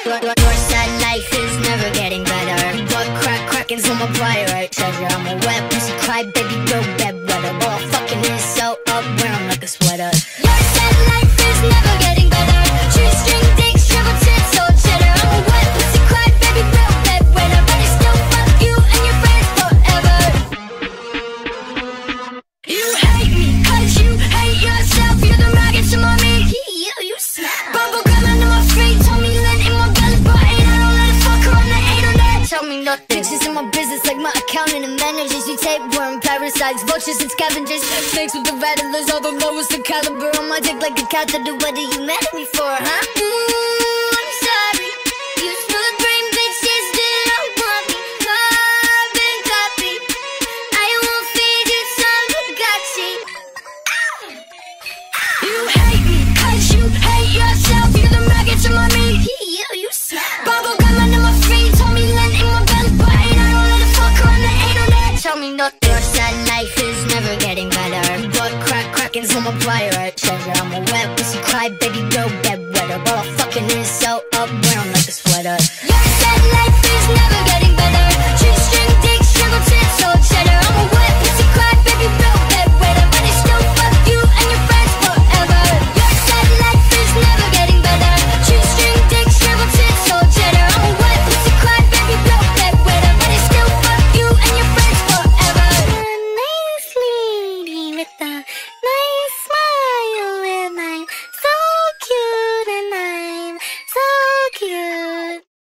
Your sad life is never getting better. Butt cracking's on my prior treasure. I'm a wet pussy cry baby, go bed weather. All fucking is so up, wear 'em like a sweater. Your sad life is never getting better. Shoestring dicks, shriveled tits, old cheddar. I'm a wet pussy cry baby, go bed weather. But I still fuck you and your friends forever. You hate me 'cause you hate yourself. You're the maggots in my meat. You smell bubblegum under my feet. Told me lint in my belly button. I don't let a fucker on the anal net. Tell me nothing. Bitches in my business like my accountant and managers. You tapeworm, parasites, vultures and scavengers. Snakes with the rattlers, all the lowest of caliber. On my dick like a catheter. What are you mad at me for, huh? I'm sorry. You smooth brain bitches didn't want me. Carbon copy. I won't feed you some Bugatti. You hate me 'cause you hate yourself. You're the maggots in my meat. You smell bubblegum under my feet. Told me lint in my belly button. I don't let a fucker on the anal net. Tell me nothing. Your sad life is never getting better. Butt cracking's on my prior treasure. I'm a wet pussy cry baby, go bed weather. All fucking is so up, wear 'em like a sweater.